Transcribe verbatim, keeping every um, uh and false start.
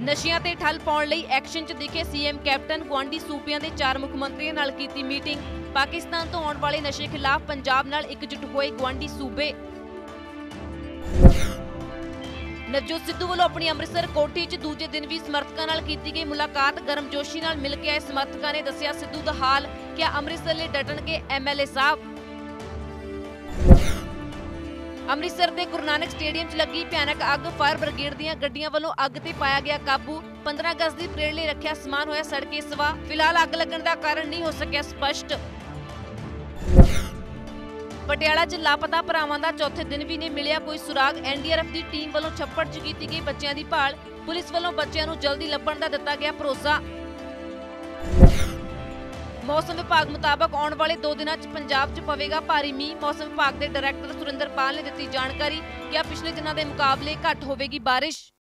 ਨਸ਼ਿਆਂ ਤੇ ਠੱਲ ਪਾਉਣ ਲਈ ਐਕਸ਼ਨ 'ਚ ਦਿਖੇ ਸੀਐਮ ਕੈਪਟਨ। ਗੁਆਂਢੀ ਸੂਬਿਆਂ ਦੇ ਚਾਰ ਮੁੱਖ ਮੰਤਰੀਆਂ ਨਾਲ ਕੀਤੀ ਮੀਟਿੰਗ। ਪਾਕਿਸਤਾਨ ਤੋਂ ਆਉਣ ਵਾਲੇ ਨਸ਼ੇ ਖਿਲਾਫ ਪੰਜਾਬ ਨਾਲ ਇਕਜੁੱਟ ਹੋਏ ਗੁਆਂਢੀ ਸੂਬੇ। ਨਵਜੋਤ ਸਿੱਧੂ ਵੱਲੋਂ ਆਪਣੀ ਅੰਮ੍ਰਿਤਸਰ ਕੋਠੀ 'ਚ ਦੂਜੇ ਦਿਨ ਵੀ ਸਮਰਥਕਾਂ ਨਾਲ ਕੀਤੀ ਗਈ ਮੁਲਾਕਾਤ। ਗਰਮਜੋਸ਼ੀ ਨਾਲ ਮਿਲ ਕੇ ਆਏ ਸਮਰਥਕਾਂ ਨੇ ਦੱਸਿਆ ਸਿੱਧੂ ਦਾ ਹਾਲ। ਕਿਹਾ ਅੰਮ੍ਰਿਤਸਰ ਲਈ ਡਟਣਗੇ ਐਮਐਲਏ ਸਾਹਿਬ। ਅੰਮ੍ਰਿਤਸਰ ਦੇ ਗੁਰੂ ਨਾਨਕ ਸਟੇਡੀਅਮ 'ਚ ਲੱਗੀ ਭਿਆਨਕ ਅੱਗ। ਫਾਇਰ ਬ੍ਰਿਗੇਡ ਦੀਆਂ ਗੱਡੀਆਂ ਵੱਲੋਂ ਅੱਗ ਤੇ ਪਾਇਆ ਗਿਆ ਕਾਬੂ। ਪੰਦਰਾਂ ਅਗਸਤ ਦੀ ਪਰੇਡ ਲਈ ਰੱਖਿਆ ਸਮਾਨ ਹੋਇਆ ਸੜਕੇ ਸਵਾ। ਫਿਲਹਾਲ ਅੱਗ ਲੱਗਣ ਦਾ ਕਾਰਨ ਨਹੀਂ ਹੋ ਸਕਿਆ ਸਪਸ਼ਟ। ਪਟਿਆਲਾ 'ਚ ਲਾਪਤਾ ਭਰਾਵਾਂ ਦਾ ਚੌਥੇ ਦਿਨ ਵੀ ਨਹੀਂ ਮਿਲਿਆ ਕੋਈ ਸੁਰਾਗ। ਐਨਡੀਆਰਐਫ ਦੀ ਟੀਮ ਵੱਲੋਂ ਛੱਪੜ 'ਚ ਕੀਤੀ ਗਈ ਬੱਚਿਆਂ ਦੀ ਭਾਲ। ਪੁਲਿਸ ਵੱਲੋਂ ਬੱਚਿਆਂ ਨੂੰ ਜਲਦੀ ਲੱਭਣ ਦਾ ਦਿੱਤਾ ਗਿਆ ਭਰੋਸਾ। ਮੌਸਮ ਵਿਭਾਗ ਮੁਤਾਬਕ ਆਉਣ ਵਾਲੇ ਦੋ ਦਿਨਾਂ 'ਚ ਪੰਜਾਬ 'ਚ ਪਵੇਗਾ ਭਾਰੀ ਮੀਂਹ। ਮੌਸਮ ਵਿਭਾਗ ਦੇ ਡਾਇਰੈਕਟਰ ਸੁਰਿੰਦਰਪਾਲ ਨੇ ਦਿੱਤੀ ਜਾਣਕਾਰੀ ਕਿ ਪਿਛਲੇ ਦਿਨਾਂ ਦੇ ਮੁਕਾਬਲੇ ਘੱਟ ਹੋਵੇਗੀ ਬਾਰਿਸ਼।